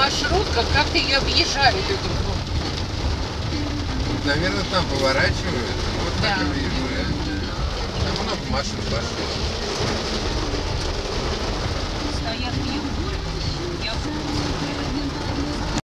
маршрутка, как ее объезжают эту пробку? Наверное, там поворачивают. Вот Да. так и выезжают. Там много машин пошло.